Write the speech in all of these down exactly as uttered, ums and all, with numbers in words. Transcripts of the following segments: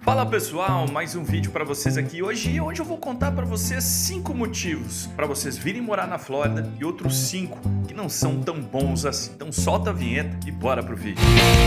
Fala pessoal, mais um vídeo para vocês aqui hoje. Hoje eu vou contar para vocês cinco motivos para vocês virem morar na Flórida e outros cinco que não são tão bons assim. Então solta a vinheta e bora pro vídeo.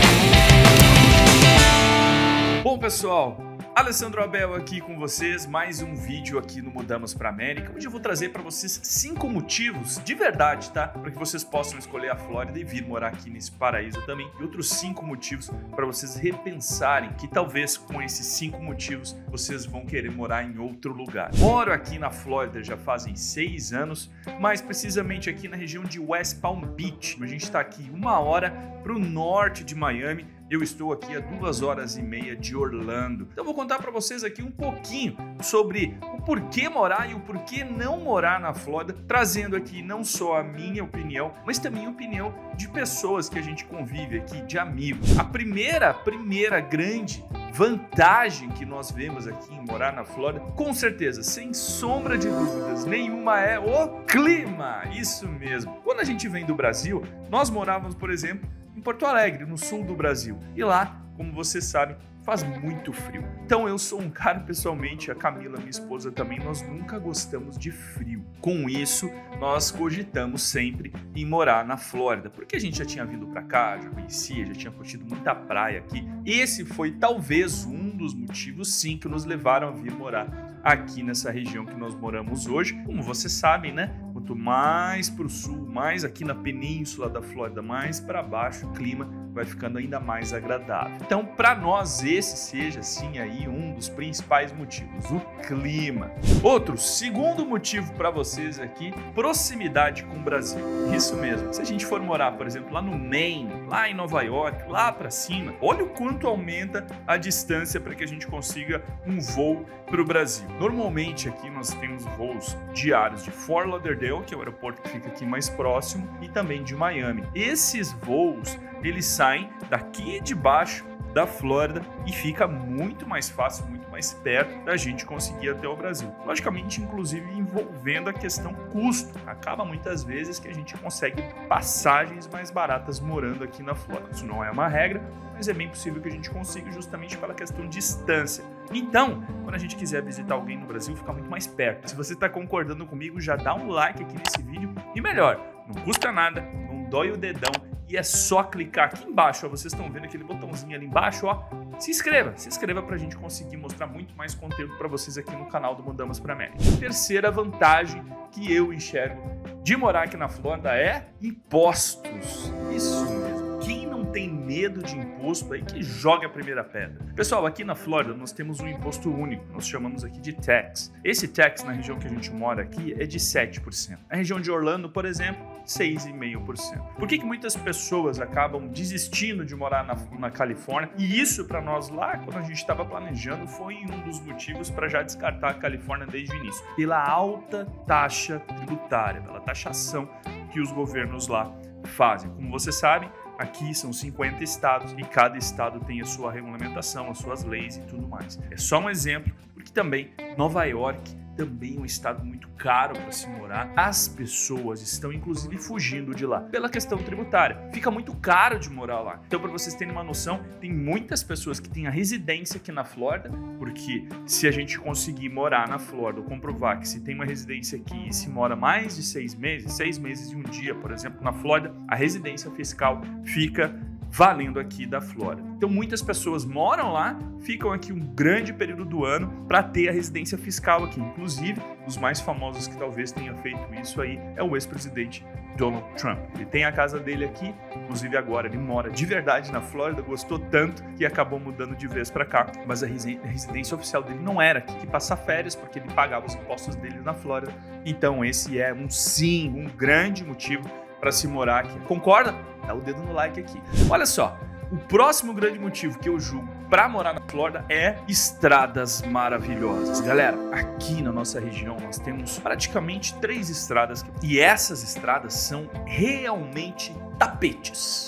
Bom pessoal, Alessandro Abel aqui com vocês, mais um vídeo aqui no Mudamos para América. Hoje eu vou trazer para vocês cinco motivos de verdade, tá? Para que vocês possam escolher a Flórida e vir morar aqui nesse paraíso também. E outros cinco motivos para vocês repensarem que talvez com esses cinco motivos vocês vão querer morar em outro lugar. Moro aqui na Flórida já fazem seis anos, mais precisamente aqui na região de West Palm Beach. A gente está aqui uma hora para o norte de Miami. Eu estou aqui a duas horas e meia de Orlando. Então eu vou contar para vocês aqui um pouquinho sobre o porquê morar e o porquê não morar na Flórida, trazendo aqui não só a minha opinião, mas também a opinião de pessoas que a gente convive aqui, de amigos. A primeira, primeira grande vantagem que nós vemos aqui em morar na Flórida, com certeza, sem sombra de dúvidas nenhuma, é o clima. Isso mesmo. Quando a gente vem do Brasil, nós morávamos, por exemplo, em Porto Alegre, no sul do Brasil. E lá, como vocês sabem, faz muito frio. Então eu sou um cara, pessoalmente, a Camila, minha esposa também, nós nunca gostamos de frio. Com isso, nós cogitamos sempre em morar na Flórida, porque a gente já tinha vindo pra cá, já conhecia, já tinha curtido muita praia aqui. Esse foi talvez um dos motivos, sim, que nos levaram a vir morar aqui nessa região que nós moramos hoje. Como vocês sabem, né? Quanto mais para o sul, mais aqui na península da Flórida, mais para baixo, o clima vai ficando ainda mais agradável. Então, para nós, esse seja, sim, aí um dos principais motivos, o clima. Outro, segundo motivo para vocês aqui, proximidade com o Brasil. Isso mesmo. Se a gente for morar, por exemplo, lá no Maine, lá em Nova York, lá para cima, olha o quanto aumenta a distância para que a gente consiga um voo para o Brasil. Normalmente aqui nós temos voos diários de Fort Lauderdale, que é o aeroporto que fica aqui mais próximo, e também de Miami. Esses voos, eles saem daqui de baixo da Flórida e fica muito mais fácil, muito mais perto da gente conseguir ir até o Brasil. Logicamente, inclusive, envolvendo a questão custo. Acaba muitas vezes que a gente consegue passagens mais baratas morando aqui na Flórida. Isso não é uma regra, mas é bem possível que a gente consiga justamente pela questão de distância. Então, quando a gente quiser visitar alguém no Brasil, fica muito mais perto. Se você está concordando comigo, já dá um like aqui nesse vídeo. E melhor, não custa nada, não dói o dedão, e é só clicar aqui embaixo, ó, vocês estão vendo aquele botãozinho ali embaixo, ó, se inscreva, se inscreva para a gente conseguir mostrar muito mais conteúdo para vocês aqui no canal do Mudamos para América. Terceira vantagem que eu enxergo de morar aqui na Flórida é impostos. Isso mesmo. Quem não tem medo de imposto aí que joga a primeira pedra. Pessoal, aqui na Flórida nós temos um imposto único, nós chamamos aqui de tax. Esse tax na região que a gente mora aqui é de sete por cento. Na região de Orlando, por exemplo, seis vírgula cinco por cento. Por que que muitas pessoas acabam desistindo de morar na, na Califórnia? E isso para nós lá, quando a gente estava planejando, foi um dos motivos para já descartar a Califórnia desde o início. Pela alta taxa tributária, pela taxação que os governos lá fazem. Como vocês sabem, aqui são cinquenta estados e cada estado tem a sua regulamentação, as suas leis e tudo mais. É só um exemplo, porque também Nova York também é um estado muito caro para se morar. As pessoas estão inclusive fugindo de lá pela questão tributária. Fica muito caro de morar lá. Então, para vocês terem uma noção, tem muitas pessoas que têm a residência aqui na Flórida, porque se a gente conseguir morar na Flórida, ou comprovar que se tem uma residência aqui e se mora mais de seis meses, seis meses e um dia, por exemplo, na Flórida, a residência fiscal fica valendo aqui da Flórida. Então muitas pessoas moram lá, ficam aqui um grande período do ano para ter a residência fiscal aqui. Inclusive, os mais famosos que talvez tenha feito isso aí é o ex-presidente Donald Trump. Ele tem a casa dele aqui, inclusive agora ele mora de verdade na Flórida, gostou tanto que acabou mudando de vez para cá, mas a residência oficial dele não era aqui, que passar férias, porque ele pagava os impostos dele na Flórida. Então esse é um sim, um grande motivo para se morar aqui. Concorda? Dá o dedo no like aqui. Olha só, o próximo grande motivo que eu julgo para morar na Flórida é estradas maravilhosas. Galera, aqui na nossa região nós temos praticamente três estradas e essas estradas são realmente tapetes.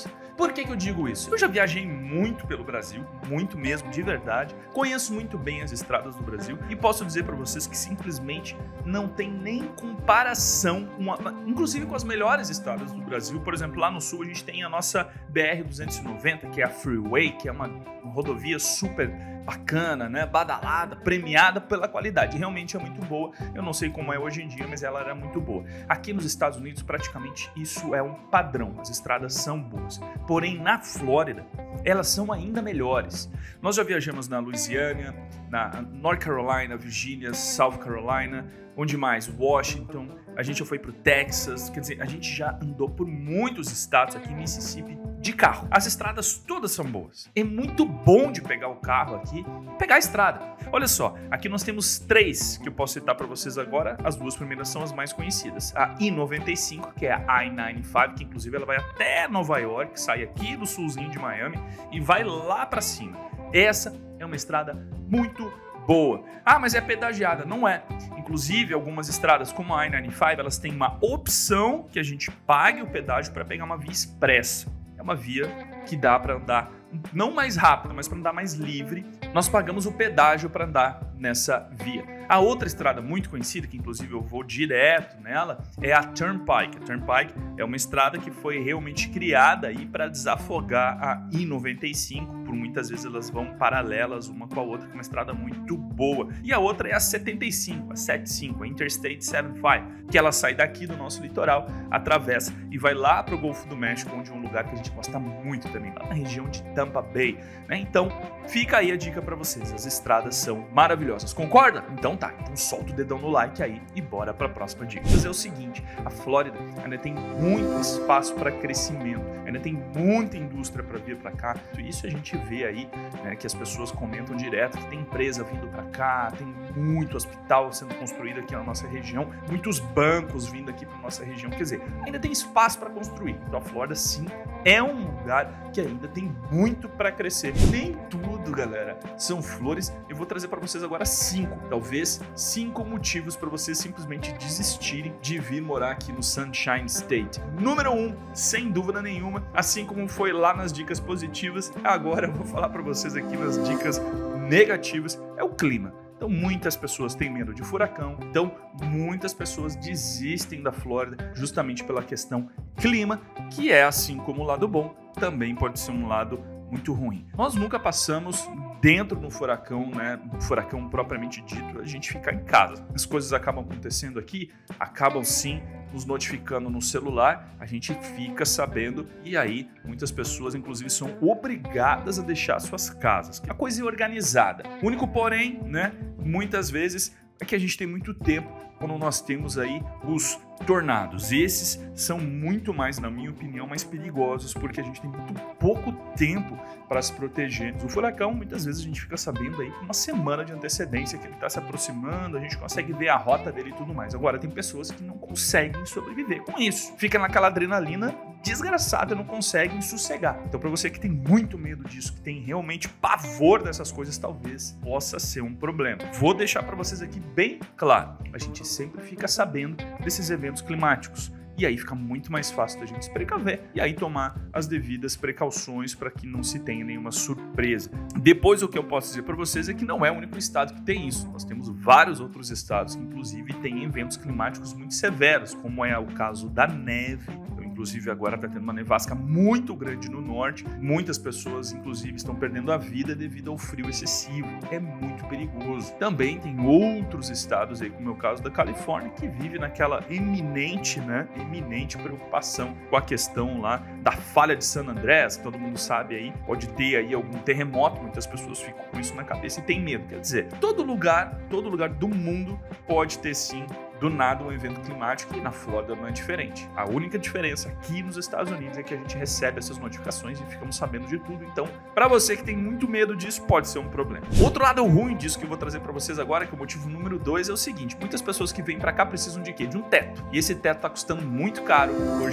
Por que que eu digo isso? Eu já viajei muito pelo Brasil, muito mesmo, de verdade. Conheço muito bem as estradas do Brasil e posso dizer para vocês que simplesmente não tem nem comparação, com a, inclusive com as melhores estradas do Brasil. Por exemplo, lá no sul a gente tem a nossa B R duzentos e noventa, que é a Freeway, que é uma, uma rodovia super bacana, né? Badalada, premiada pela qualidade. Realmente é muito boa. Eu não sei como é hoje em dia, mas ela era muito boa. Aqui nos Estados Unidos, praticamente isso é um padrão. As estradas são boas. Porém, na Flórida, elas são ainda melhores. Nós já viajamos na Louisiana, na North Carolina, Virgínia, South Carolina, onde mais? Washington, a gente já foi pro Texas, quer dizer, a gente já andou por muitos estados aqui em Mississippi de carro. As estradas todas são boas. É muito bom de pegar o carro aqui e pegar a estrada. Olha só, aqui nós temos três que eu posso citar para vocês agora. As duas primeiras são as mais conhecidas. A I noventa e cinco, que é a I noventa e cinco, que inclusive ela vai até Nova York, sai aqui do sulzinho de Miami e vai lá para cima. Essa é uma estrada muito boa. Ah, mas é pedagiada. Não é. Inclusive, algumas estradas como a I noventa e cinco, elas têm uma opção que a gente pague o pedágio para pegar uma via expressa. É uma via que dá para andar não mais rápido, mas para andar mais livre. Nós pagamos o pedágio para andar nessa via. A outra estrada muito conhecida, que inclusive eu vou direto nela, é a Turnpike. A Turnpike é uma estrada que foi realmente criada aí para desafogar a I noventa e cinco. Por muitas vezes elas vão paralelas uma com a outra, que é uma estrada muito boa. E a outra é a setenta e cinco, a setenta e cinco, a Interstate setenta e cinco, que ela sai daqui do nosso litoral, atravessa e vai lá para o Golfo do México, onde é um lugar que a gente gosta muito também, lá na região de Tampa Bay, né? Então, fica aí a dica para vocês. As estradas são maravilhosas. Concorda? Então tá. Então solta o dedão no like aí e bora para a próxima dica. Mas é o seguinte, a Flórida ainda tem muito espaço para crescimento, ainda tem muita indústria para vir para cá. Isso a gente vê aí, né, que as pessoas comentam direto que tem empresa vindo para cá, tem muito hospital sendo construído aqui na nossa região, muitos bancos vindo aqui para nossa região. Quer dizer, ainda tem espaço para construir. Então a Flórida sim é um lugar que ainda tem muito para crescer. Nem tudo, galera, são flores. Eu vou trazer para vocês agora cinco, talvez cinco motivos para vocês simplesmente desistirem de vir morar aqui no Sunshine State. Número um, sem dúvida nenhuma, assim como foi lá nas dicas positivas, agora eu vou falar para vocês aqui nas dicas negativas, é o clima. Então muitas pessoas têm medo de furacão, então muitas pessoas desistem da Flórida justamente pela questão clima, que é, assim como o lado bom, também pode ser um lado muito ruim. Nós nunca passamos dentro do furacão, né, furacão propriamente dito, a gente fica em casa. As coisas acabam acontecendo aqui, acabam sim nos notificando no celular, a gente fica sabendo e aí muitas pessoas inclusive são obrigadas a deixar suas casas. A coisa é organizada. O único porém, né, muitas vezes é que a gente tem muito tempo quando nós temos aí os tornados. Esses são muito mais, na minha opinião, mais perigosos, porque a gente tem muito pouco tempo para se proteger. O furacão, muitas vezes a gente fica sabendo aí com uma semana de antecedência que ele está se aproximando, a gente consegue ver a rota dele e tudo mais. Agora, tem pessoas que não conseguem sobreviver com isso. Fica naquela adrenalina desgraçada, não conseguem sossegar. Então, para você que tem muito medo disso, que tem realmente pavor dessas coisas, talvez possa ser um problema. Vou deixar para vocês aqui bem claro, a gente sempre fica sabendo desses eventos climáticos. E aí fica muito mais fácil da gente se precaver e aí tomar as devidas precauções para que não se tenha nenhuma surpresa. Depois, o que eu posso dizer para vocês é que não é o único estado que tem isso. Nós temos vários outros estados que, inclusive, têm eventos climáticos muito severos, como é o caso da neve. Inclusive agora está tendo uma nevasca muito grande no norte. Muitas pessoas, inclusive, estão perdendo a vida devido ao frio excessivo. É muito perigoso. Também tem outros estados aí, como é o caso da Califórnia, que vive naquela eminente, né, eminente preocupação com a questão lá da falha de San Andrés, que todo mundo sabe aí, pode ter aí algum terremoto. Muitas pessoas ficam com isso na cabeça e tem medo. Quer dizer, todo lugar, todo lugar do mundo pode ter sim do nada um evento climático, e na Flórida não é diferente. A única diferença aqui nos Estados Unidos é que a gente recebe essas notificações e ficamos sabendo de tudo. Então, para você que tem muito medo disso, pode ser um problema. Outro lado ruim disso que eu vou trazer para vocês agora, que é o motivo número dois, é o seguinte: muitas pessoas que vêm para cá precisam de quê? De um teto. E esse teto tá custando muito caro hoje em dia.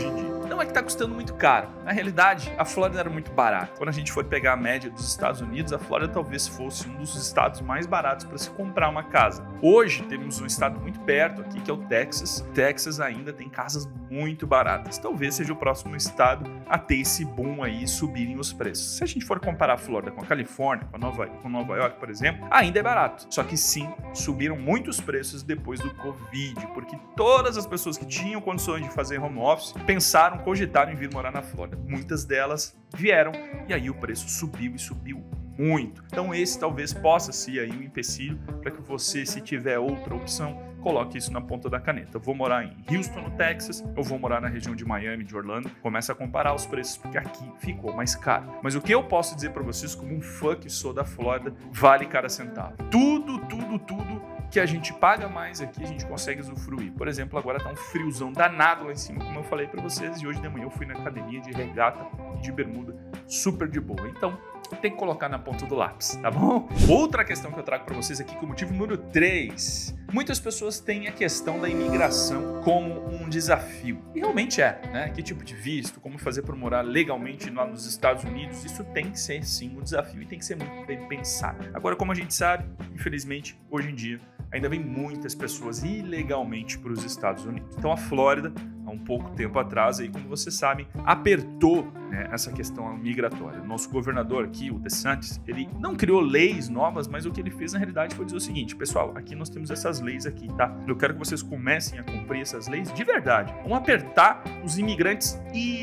Não é que tá custando muito caro. Na realidade, a Flórida era muito barata. Quando a gente for pegar a média dos Estados Unidos, a Flórida talvez fosse um dos estados mais baratos para se comprar uma casa. Hoje, temos um estado muito perto aqui, que é o Texas. Texas ainda tem casas muito baratas. Talvez seja o próximo estado a ter esse boom aí, subirem os preços. Se a gente for comparar a Flórida com a Califórnia, com Nova, com Nova York, por exemplo, ainda é barato. Só que sim, subiram muitos preços depois do Covid, porque todas as pessoas que tinham condições de fazer home office pensaram, cogitaram em vir morar na Flórida. Muitas delas vieram e aí o preço subiu e subiu muito. Então esse talvez possa ser aí um empecilho para que você, se tiver outra opção, coloque isso na ponta da caneta. Eu vou morar em Houston, no Texas, eu vou morar na região de Miami, de Orlando. Começa a comparar os preços, porque aqui ficou mais caro. Mas o que eu posso dizer para vocês, como um fã que sou da Flórida, vale cada centavo. Tudo, tudo, tudo que a gente paga mais aqui, a gente consegue usufruir. Por exemplo, agora tá um friozão danado lá em cima, como eu falei para vocês, e hoje de manhã eu fui na academia de regata e de bermuda, super de boa. Então, tem que colocar na ponta do lápis, tá bom? Outra questão que eu trago para vocês aqui, que é o motivo número três. Muitas pessoas têm a questão da imigração como um desafio. E realmente é, né? Que tipo de visto, como fazer para morar legalmente lá nos Estados Unidos, isso tem que ser sim um desafio e tem que ser muito bem pensado. Agora, como a gente sabe, infelizmente, hoje em dia, ainda vem muitas pessoas ilegalmente para os Estados Unidos. Então a Flórida, há um pouco tempo atrás, aí, como vocês sabem, apertou, né, essa questão migratória. O nosso governador aqui, o DeSantis, ele não criou leis novas, mas o que ele fez na realidade foi dizer o seguinte: pessoal, aqui nós temos essas leis aqui, tá? Eu quero que vocês comecem a cumprir essas leis de verdade. Vamos apertar os imigrantes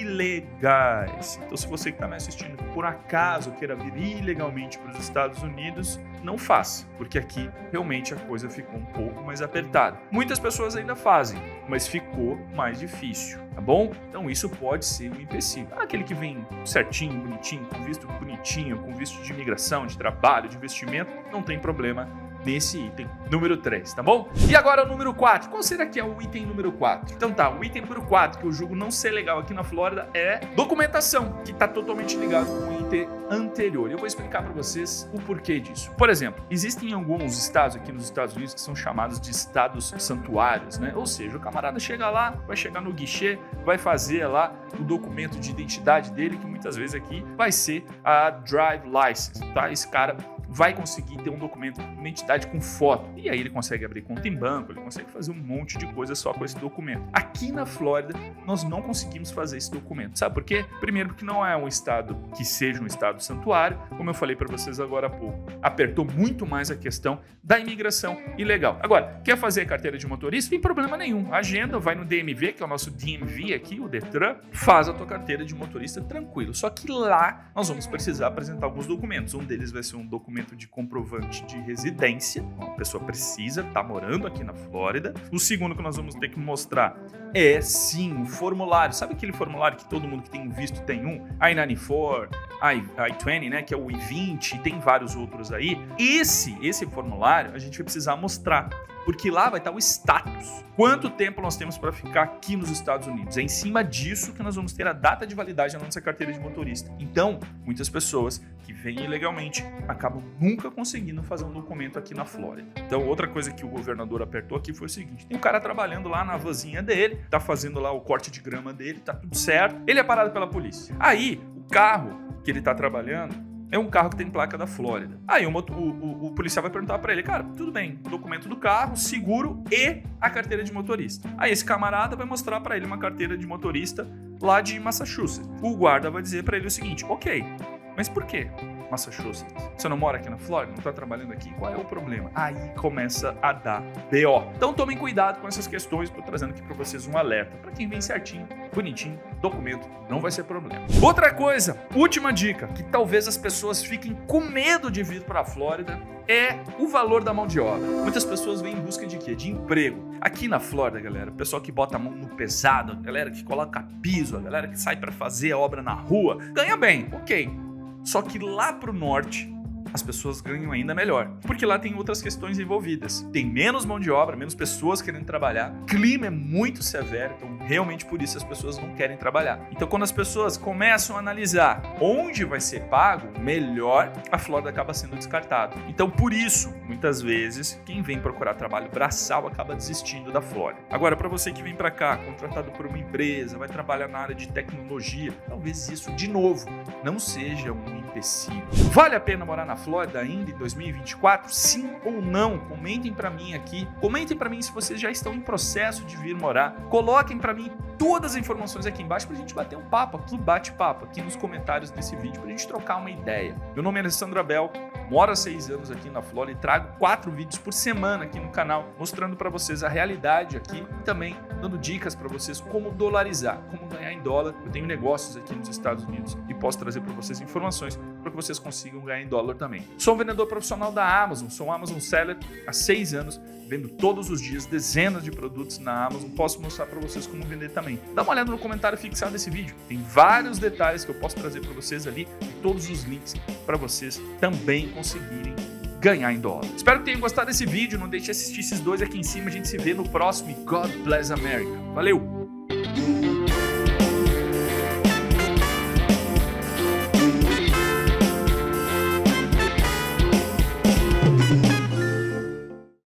ilegais. Então, se você que está me assistindo, por acaso queira vir ilegalmente para os Estados Unidos, não faça, porque aqui realmente a coisa ficou um pouco mais apertada. Muitas pessoas ainda fazem, mas ficou mais difícil, tá bom? Então isso pode ser um empecilho. Aquele que vem certinho, bonitinho, com visto bonitinho, com visto de imigração, de trabalho, de investimento, não tem problema nesse item número três, tá bom? E agora o número quatro. Qual será que é o item número quatro? Então tá, o item número quatro, que eu julgo não ser legal aqui na Flórida, é documentação, que tá totalmente ligado com o item anterior. Eu vou explicar para vocês o porquê disso. Por exemplo, existem alguns estados aqui nos Estados Unidos que são chamados de estados santuários, né? Ou seja, o camarada chega lá, vai chegar no guichê, vai fazer lá o documento de identidade dele, que muitas vezes aqui vai ser a drive license, tá? Esse cara vai conseguir ter um documento de identidade com foto. E aí ele consegue abrir conta em banco, ele consegue fazer um monte de coisa só com esse documento. Aqui na Flórida, nós não conseguimos fazer esse documento. Sabe por quê? Primeiro, porque não é um estado que seja um estado santuário, como eu falei para vocês agora há pouco. Apertou muito mais a questão da imigração ilegal. Agora, quer fazer carteira de motorista? Não tem problema nenhum. Agenda, vai no D M V, que é o nosso D M V aqui, o Detran, faz a tua carteira de motorista tranquilo. Só que lá nós vamos precisar apresentar alguns documentos. Um deles vai ser um documento de comprovante de residência. A pessoa precisa estar morando aqui na Flórida. O segundo que nós vamos ter que mostrar é, sim, um formulário. Sabe aquele formulário que todo mundo que tem visto tem um? I noventa e quatro, I vinte, né, que é o I vinte, e tem vários outros aí. Esse, esse formulário a gente vai precisar mostrar, porque lá vai estar o status. Quanto tempo nós temos para ficar aqui nos Estados Unidos? É em cima disso que nós vamos ter a data de validade da nossa carteira de motorista. Então, muitas pessoas que vêm ilegalmente acabam nunca conseguindo fazer um documento aqui na Flórida. Então, outra coisa que o governador apertou aqui foi o seguinte: tem um cara trabalhando lá na vanzinha dele, tá fazendo lá o corte de grama dele, tá tudo certo. Ele é parado pela polícia. Aí, o carro que ele tá trabalhando é um carro que tem placa da Flórida. Aí o, o, o, o policial vai perguntar pra ele: cara, tudo bem, documento do carro, seguro e a carteira de motorista. Aí esse camarada vai mostrar pra ele uma carteira de motorista lá de Massachusetts. O guarda vai dizer pra ele o seguinte: ok, mas por quê Massachusetts? Você não mora aqui na Flórida? Não tá trabalhando aqui? Qual é o problema? Aí começa a dar B O. Então tomem cuidado com essas questões, tô trazendo aqui pra vocês um alerta. Pra quem vem certinho, bonitinho, documento, não vai ser problema. Outra coisa, última dica, que talvez as pessoas fiquem com medo de vir pra Flórida, é o valor da mão de obra. Muitas pessoas vêm em busca de quê? De emprego. Aqui na Flórida, galera, o pessoal que bota a mão no pesado, a galera que coloca piso, a galera que sai pra fazer a obra na rua, ganha bem, ok. Só que lá pro norte, as pessoas ganham ainda melhor, porque lá tem outras questões envolvidas. Tem menos mão de obra, menos pessoas querendo trabalhar, clima é muito severo, então realmente por isso as pessoas não querem trabalhar. Então, quando as pessoas começam a analisar onde vai ser pago, melhor, a Flórida acaba sendo descartada. Então, por isso, muitas vezes, quem vem procurar trabalho braçal acaba desistindo da Flórida. Agora, para você que vem para cá, contratado por uma empresa, vai trabalhar na área de tecnologia, talvez isso, de novo, não seja um empecilho. Vale a pena morar na Flórida ainda em dois mil e vinte e quatro? Sim ou não? Comentem para mim aqui. Comentem para mim se vocês já estão em processo de vir morar. Coloquem para mim todas as informações aqui embaixo para a gente bater um papo aqui, bate-papo aqui nos comentários desse vídeo, para a gente trocar uma ideia. Meu nome é Alessandro Abel, moro há seis anos aqui na Flórida e trago quatro vídeos por semana aqui no canal, mostrando para vocês a realidade aqui e também dando dicas para vocês como dolarizar, como ganhar em dólar. Eu tenho negócios aqui nos Estados Unidos e posso trazer para vocês informações para que vocês consigam ganhar em dólar também. Sou um vendedor profissional da Amazon, sou um Amazon Seller há seis anos, vendo todos os dias dezenas de produtos na Amazon. Posso mostrar para vocês como vender também. Dá uma olhada no comentário fixado desse vídeo. Tem vários detalhes que eu posso trazer para vocês ali e todos os links para vocês também conseguirem ganhar em dólar. Espero que tenham gostado desse vídeo. Não deixe de assistir esses dois aqui em cima. A gente se vê no próximo e God bless America. Valeu!